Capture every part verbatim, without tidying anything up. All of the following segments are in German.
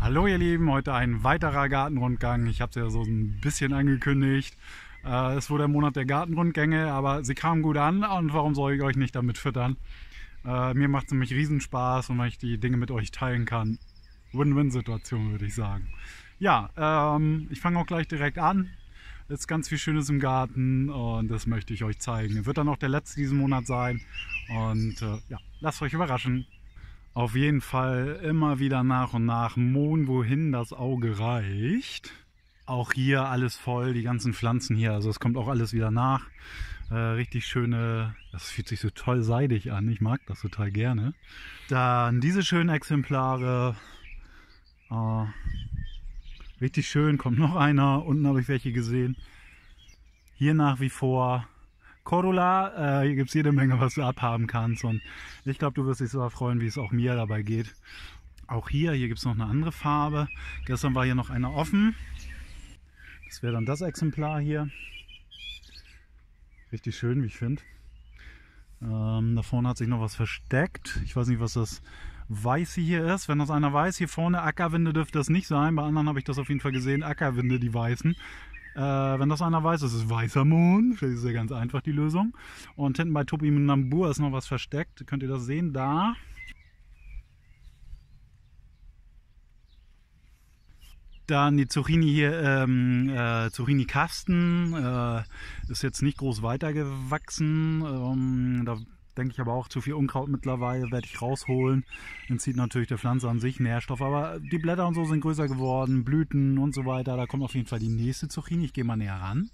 Hallo ihr Lieben, heute ein weiterer Gartenrundgang. Ich habe es ja so ein bisschen angekündigt. Äh, es wurde der Monat der Gartenrundgänge, aber sie kamen gut an und warum soll ich euch nicht damit füttern? Äh, mir macht es nämlich Riesenspaß und weil ich die Dinge mit euch teilen kann. Win-Win-Situation würde ich sagen. Ja, ähm, ich fange auch gleich direkt an. Es ist ganz viel Schönes im Garten und das möchte ich euch zeigen. Wird dann auch der letzte diesen Monat sein und äh, ja, lasst euch überraschen. Auf jeden Fall immer wieder nach und nach mohn, wohin das Auge reicht. Auch hier alles voll, die ganzen Pflanzen hier, also es kommt auch alles wieder nach. Äh, richtig schöne, das fühlt sich so toll seidig an, ich mag das total gerne. Dann diese schönen Exemplare. Äh, richtig schön, kommt noch einer, unten habe ich welche gesehen. Hier nach wie vor Cordula, äh, hier gibt es jede Menge, was du abhaben kannst und ich glaube, du wirst dich so freuen, wie es auch mir dabei geht. Auch hier, hier gibt es noch eine andere Farbe. Gestern war hier noch eine offen. Das wäre dann das Exemplar hier. Richtig schön, wie ich finde. Ähm, da vorne hat sich noch was versteckt. Ich weiß nicht, was das Weiße hier ist. Wenn das einer weiß, hier vorne Ackerwinde dürfte das nicht sein. Bei anderen habe ich das auf jeden Fall gesehen. Ackerwinde, die weißen. Äh, wenn das einer weiß, das ist weißer Mond. Das ist ja ganz einfach die Lösung. Und hinten bei Topinambur ist noch was versteckt. Könnt ihr das sehen? Da. Dann die Zucchini hier, ähm, äh, Zucchini-Kasten. Äh, ist jetzt nicht groß weitergewachsen. Ähm, da denke ich aber auch zu viel Unkraut mittlerweile, werde ich rausholen. Entzieht natürlich der Pflanze an sich Nährstoff, aber die Blätter und so sind größer geworden, Blüten und so weiter. Da kommt auf jeden Fall die nächste Zucchini. Ich gehe mal näher ran.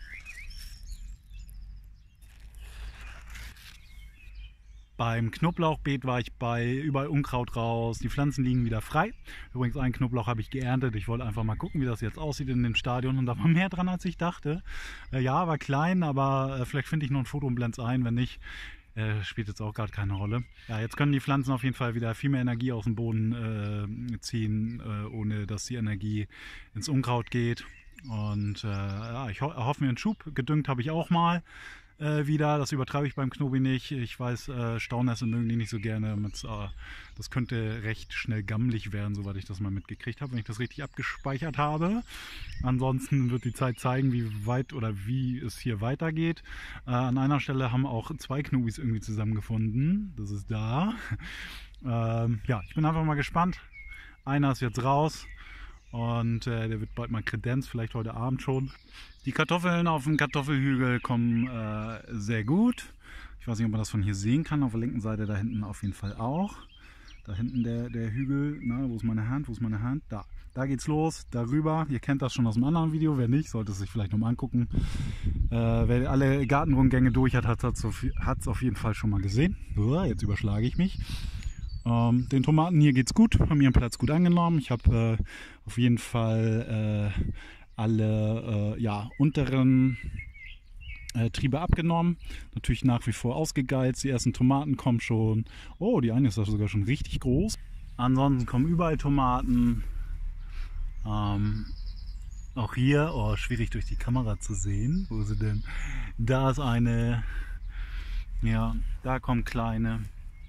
Beim Knoblauchbeet war ich bei überall Unkraut raus, die Pflanzen liegen wieder frei. Übrigens einen Knoblauch habe ich geerntet, ich wollte einfach mal gucken, wie das jetzt aussieht in dem Stadion und da war mehr dran, als ich dachte. Äh, ja, war klein, aber äh, vielleicht finde ich noch ein Foto und blende es ein, wenn nicht, äh, spielt jetzt auch gerade keine Rolle. Ja, jetzt können die Pflanzen auf jeden Fall wieder viel mehr Energie aus dem Boden äh, ziehen, äh, ohne dass die Energie ins Unkraut geht. Und äh, ja, ich ho erhoffe mir einen Schub, gedüngt habe ich auch mal. Äh, wieder, das übertreibe ich beim Knobi nicht. Ich weiß, äh, Staunässe mögen die nicht so gerne. Mit, äh, das könnte recht schnell gammelig werden, soweit ich das mal mitgekriegt habe, wenn ich das richtig abgespeichert habe. Ansonsten wird die Zeit zeigen, wie weit oder wie es hier weitergeht. Äh, an einer Stelle haben auch zwei Knobis irgendwie zusammengefunden. Das ist da. Ähm, ja, ich bin einfach mal gespannt. Einer ist jetzt raus. Und äh, der wird bald mal Kredenz, vielleicht heute Abend schon. Die Kartoffeln auf dem Kartoffelhügel kommen äh, sehr gut. Ich weiß nicht, ob man das von hier sehen kann. Auf der linken Seite da hinten auf jeden Fall auch. Da hinten der, der Hügel. Na, wo ist meine Hand? Wo ist meine Hand? Da. Da geht's los. Darüber. Ihr kennt das schon aus einem anderen Video. Wer nicht, sollte es sich vielleicht nochmal angucken. Äh, wer alle Gartenrundgänge durch hat, hat es auf jeden Fall schon mal gesehen. Uah, jetzt überschlage ich mich. Ähm, den Tomaten hier geht's gut, haben ihren Platz gut angenommen. Ich habe äh, auf jeden Fall äh, alle äh, ja, unteren äh, Triebe abgenommen. Natürlich nach wie vor ausgegeizt. Die ersten Tomaten kommen schon. Oh, die eine ist sogar schon richtig groß. Ansonsten kommen überall Tomaten. Ähm, auch hier, oh, schwierig durch die Kamera zu sehen. Wo ist sie denn? Da ist eine. Ja, da kommen kleine.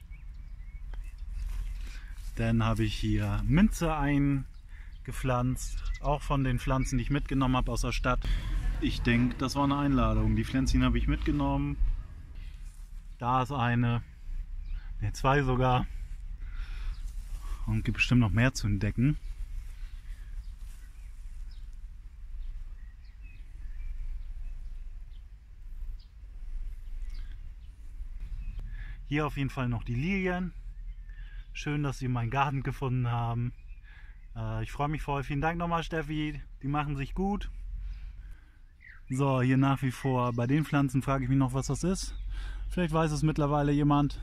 Dann habe ich hier Minze eingepflanzt, auch von den Pflanzen, die ich mitgenommen habe aus der Stadt. Ich denke, das war eine Einladung. Die Pflänzchen habe ich mitgenommen. Da ist eine, ne, zwei sogar. Und gibt bestimmt noch mehr zu entdecken. Hier auf jeden Fall noch die Lilien. Schön, dass Sie meinen Garten gefunden haben. Äh, ich freue mich voll. Vielen Dank nochmal, Steffi. Die machen sich gut. So, hier nach wie vor bei den Pflanzen frage ich mich noch, was das ist. Vielleicht weiß es mittlerweile jemand.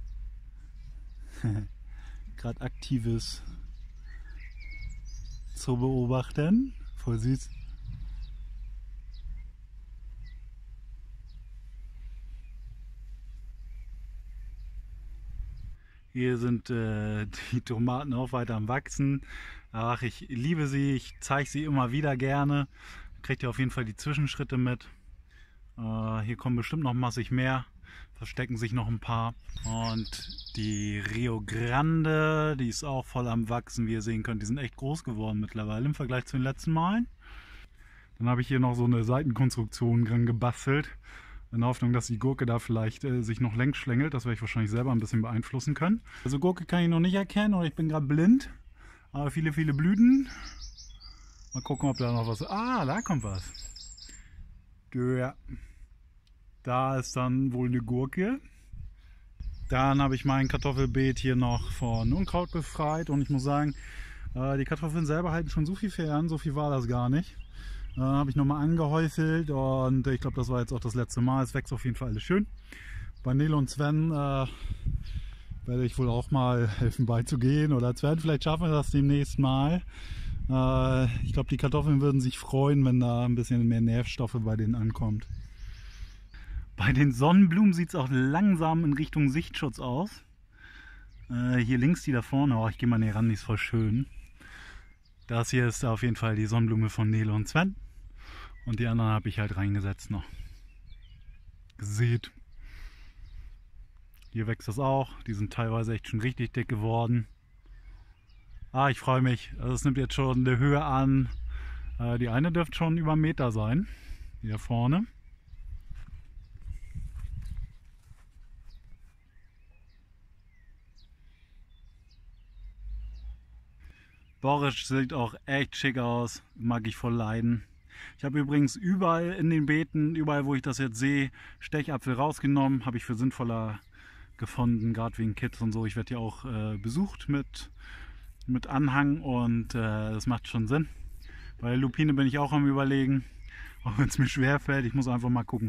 Gerade Aktives zu beobachten. Voll süß. Hier sind äh, die Tomaten auch weiter am Wachsen. Ach, ich liebe sie, ich zeige sie immer wieder gerne. Kriegt ihr auf jeden Fall die Zwischenschritte mit. Äh, hier kommen bestimmt noch massig mehr. Verstecken sich noch ein paar. Und die Rio Grande, die ist auch voll am Wachsen, wie ihr sehen könnt. Die sind echt groß geworden mittlerweile im Vergleich zu den letzten Malen. Dann habe ich hier noch so eine Seitenkonstruktion dran gebastelt. In der Hoffnung, dass die Gurke da vielleicht äh, sich noch längs schlängelt. Das werde ich wahrscheinlich selber ein bisschen beeinflussen können. Also Gurke kann ich noch nicht erkennen oder ich bin gerade blind. Aber viele, viele Blüten. Mal gucken, ob da noch was... Ah, da kommt was. Ja. Da ist dann wohl eine Gurke. Dann habe ich mein Kartoffelbeet hier noch von Unkraut befreit. Und ich muss sagen, äh, die Kartoffeln selber halten schon so viel fern. So viel war das gar nicht. Dann habe ich nochmal angehäufelt und ich glaube, das war jetzt auch das letzte Mal. Es wächst auf jeden Fall alles schön. Bei Nele und Sven äh, werde ich wohl auch mal helfen beizugehen. Oder Sven, vielleicht schaffen wir das demnächst mal. Äh, ich glaube, die Kartoffeln würden sich freuen, wenn da ein bisschen mehr Nährstoffe bei denen ankommt. Bei den Sonnenblumen sieht es auch langsam in Richtung Sichtschutz aus. Äh, hier links die da vorne, oh, ich gehe mal näher ran, die ist voll schön. Das hier ist auf jeden Fall die Sonnenblume von Nele und Sven. Und die anderen habe ich halt reingesetzt noch. Seht. Hier wächst das auch. Die sind teilweise echt schon richtig dick geworden. Ah, ich freue mich. Also es nimmt jetzt schon eine Höhe an. Äh, die eine dürfte schon über einen Meter sein. Hier vorne. Borisch sieht auch echt schick aus. Mag ich voll leiden. Ich habe übrigens überall in den Beeten, überall wo ich das jetzt sehe, Stechapfel rausgenommen. Habe ich für sinnvoller gefunden, gerade wegen Kids und so. Ich werde ja auch äh, besucht mit, mit Anhang und äh, das macht schon Sinn. Bei Lupine bin ich auch am Überlegen, auch wenn es mir schwer fällt. Ich muss einfach mal gucken.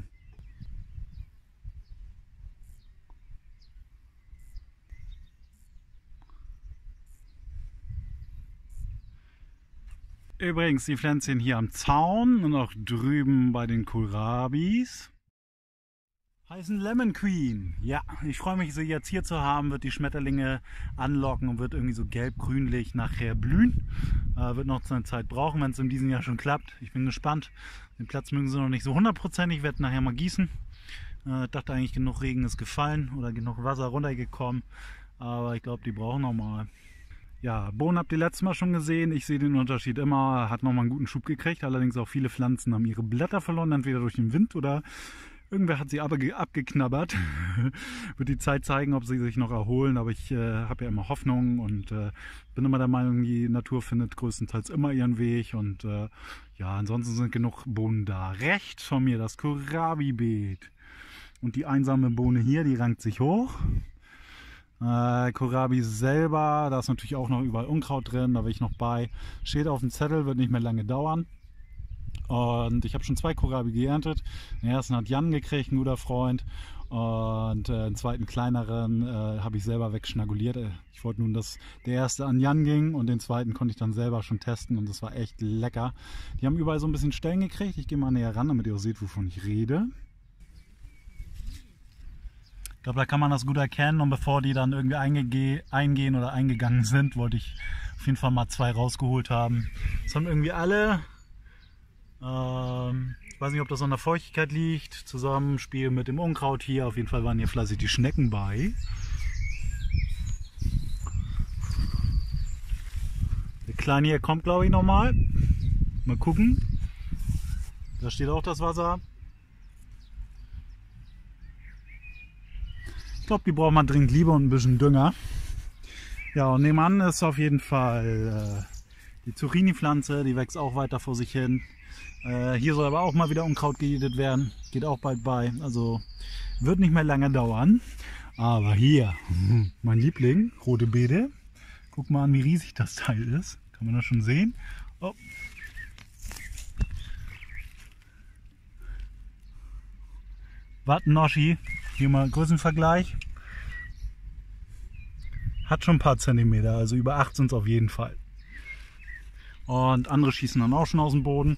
Übrigens die Pflänzchen hier am Zaun und auch drüben bei den Kohlrabis heißen Lemon Queen. Ja, ich freue mich, sie jetzt hier zu haben, wird die Schmetterlinge anlocken und wird irgendwie so gelb-grünlich nachher blühen. Äh, wird noch eine Zeit brauchen, wenn es in diesem Jahr schon klappt. Ich bin gespannt. Den Platz mögen sie noch nicht so hundertprozentig, ich werde nachher mal gießen. Äh, dachte eigentlich, genug Regen ist gefallen oder genug Wasser runtergekommen, aber ich glaube, die brauchen noch mal. Ja, Bohnen habt ihr letztes Mal schon gesehen. Ich sehe den Unterschied immer. Hat nochmal einen guten Schub gekriegt. Allerdings auch viele Pflanzen haben ihre Blätter verloren, entweder durch den Wind oder irgendwer hat sie aber abgeknabbert. Wird die Zeit zeigen, ob sie sich noch erholen. Aber ich äh, habe ja immer Hoffnung und äh, bin immer der Meinung, die Natur findet größtenteils immer ihren Weg. Und äh, ja, ansonsten sind genug Bohnen da. Rechts von mir das Kohlrabi-Beet. Und die einsame Bohne hier, die rankt sich hoch. Äh, Kohlrabi selber, da ist natürlich auch noch überall Unkraut drin, da bin ich noch bei. Steht auf dem Zettel, wird nicht mehr lange dauern. Und ich habe schon zwei Kohlrabi geerntet. Den ersten hat Jan gekriegt, ein guter Freund. Und äh, den zweiten kleineren äh, habe ich selber wegschnaguliert. Ich wollte nun, dass der erste an Jan ging und den zweiten konnte ich dann selber schon testen und das war echt lecker. Die haben überall so ein bisschen Stellen gekriegt. Ich gehe mal näher ran, damit ihr auch seht, wovon ich rede. Ich glaube, da kann man das gut erkennen und bevor die dann irgendwie eingehen oder eingegangen sind, wollte ich auf jeden Fall mal zwei rausgeholt haben. Das haben irgendwie alle, ähm, ich weiß nicht, ob das an der Feuchtigkeit liegt, Zusammenspiel mit dem Unkraut hier. Auf jeden Fall waren hier fleißig die Schnecken bei. Der Kleine hier kommt, glaube ich, nochmal. Mal gucken. Da steht auch das Wasser. Ich glaube, die braucht man dringend Liebe und ein bisschen Dünger. Ja, und nebenan ist auf jeden Fall äh, die Zucchini-Pflanze, die wächst auch weiter vor sich hin. Äh, hier soll aber auch mal wieder Unkraut gejätet werden, geht auch bald bei. Also wird nicht mehr lange dauern. Aber hier, mein Liebling, rote Beete. Guck mal an, wie riesig das Teil ist. Kann man das schon sehen? Oh. Wattenoschi, hier mal Größenvergleich. Hat schon ein paar Zentimeter, also über acht sind es auf jeden Fall. Und andere schießen dann auch schon aus dem Boden.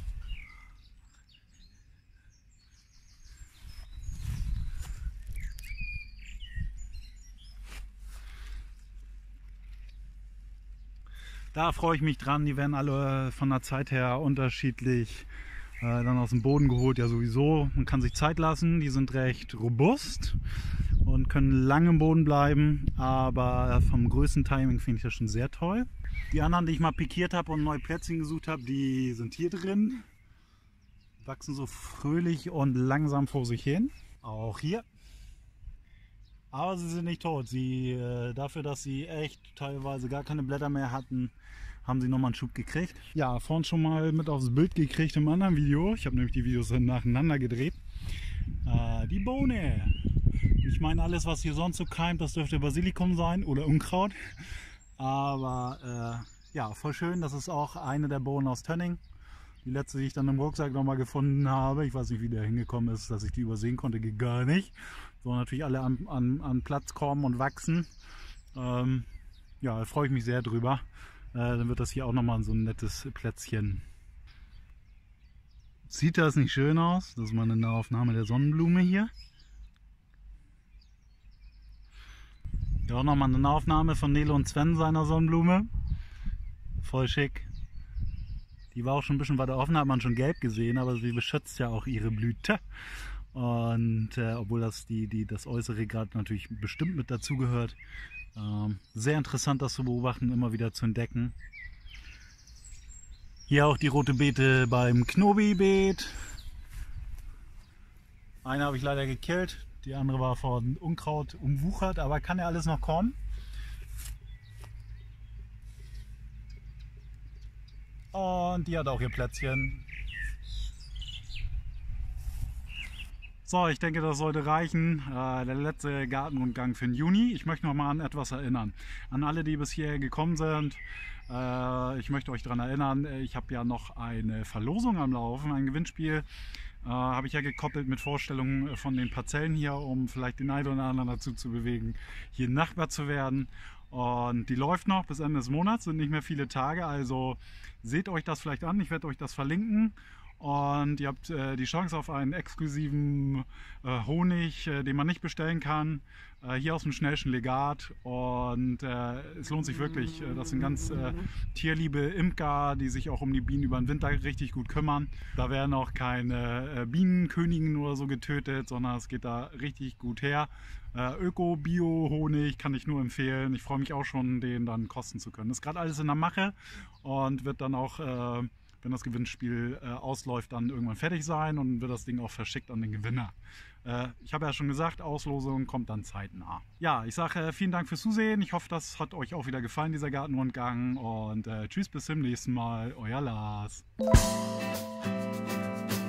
Da freue ich mich dran, die werden alle von der Zeit her unterschiedlich Äh, dann aus dem Boden geholt, ja sowieso. Man kann sich Zeit lassen, die sind recht robust und können lange im Boden bleiben, aber vom größten Timing finde ich das schon sehr toll. Die anderen, die ich mal pikiert habe und neue Plätzchen gesucht habe, die sind hier drin. Wachsen so fröhlich und langsam vor sich hin. Auch hier. Aber sie sind nicht tot. Sie, äh, dafür, dass sie echt teilweise gar keine Blätter mehr hatten, haben sie nochmal einen Schub gekriegt. Ja, vorhin schon mal mit aufs Bild gekriegt im anderen Video. Ich habe nämlich die Videos nacheinander gedreht. Äh, die Bohne. Ich meine, alles, was hier sonst so keimt, das dürfte Basilikum sein oder Unkraut. Aber äh, ja, voll schön. Das ist auch eine der Bohnen aus Tönning. Die letzte, die ich dann im Rucksack nochmal gefunden habe. Ich weiß nicht, wie der hingekommen ist, dass ich die übersehen konnte. Geht gar nicht. Sollen natürlich alle an, an, an Platz kommen und wachsen. Ähm, ja, da freue ich mich sehr drüber. Äh, dann wird das hier auch nochmal so ein nettes Plätzchen. Sieht das nicht schön aus? Das ist mal eine Nahaufnahme der Sonnenblume hier. Ja, auch nochmal eine Nahaufnahme von Nele und Sven seiner Sonnenblume. Voll schick. Die war auch schon ein bisschen weiter offen, hat man schon gelb gesehen, aber sie beschützt ja auch ihre Blüte. Und äh, obwohl das, die, die, das Äußere gerade natürlich bestimmt mit dazugehört. Ähm, sehr interessant, das zu beobachten, immer wieder zu entdecken. Hier auch die rote Beete beim Knobi-Beet. Eine habe ich leider gekillt, die andere war von Unkraut umwuchert, aber kann ja alles noch kommen. Und die hat auch ihr Plätzchen. So, ich denke, das sollte reichen. Äh, der letzte Gartenrundgang für den Juni. Ich möchte noch mal an etwas erinnern. An alle, die bis hierher gekommen sind. Äh, ich möchte euch daran erinnern, ich habe ja noch eine Verlosung am Laufen, ein Gewinnspiel. Äh, habe ich ja gekoppelt mit Vorstellungen von den Parzellen hier, um vielleicht den einen oder anderen dazu zu bewegen, hier Nachbar zu werden. Und die läuft noch bis Ende des Monats, sind nicht mehr viele Tage. Also seht euch das vielleicht an, ich werde euch das verlinken. Und ihr habt äh, die Chance auf einen exklusiven äh, Honig, äh, den man nicht bestellen kann, äh, hier aus dem Schnellschen Legat. Und äh, es lohnt sich wirklich. Äh, das sind ganz äh, tierliebe Imker, die sich auch um die Bienen über den Winter richtig gut kümmern. Da werden auch keine äh, Bienenköniginnen oder so getötet, sondern es geht da richtig gut her. Äh, Öko-Bio-Honig kann ich nur empfehlen. Ich freue mich auch schon, den dann kosten zu können. Das ist gerade alles in der Mache und wird dann auch... Äh, wenn das Gewinnspiel äh, ausläuft, dann irgendwann fertig sein und wird das Ding auch verschickt an den Gewinner. Äh, ich habe ja schon gesagt, Auslosung kommt dann zeitnah. Ja, ich sage äh, vielen Dank fürs Zusehen. Ich hoffe, das hat euch auch wieder gefallen, dieser Gartenrundgang. Und äh, tschüss, bis zum nächsten Mal. Euer Lars.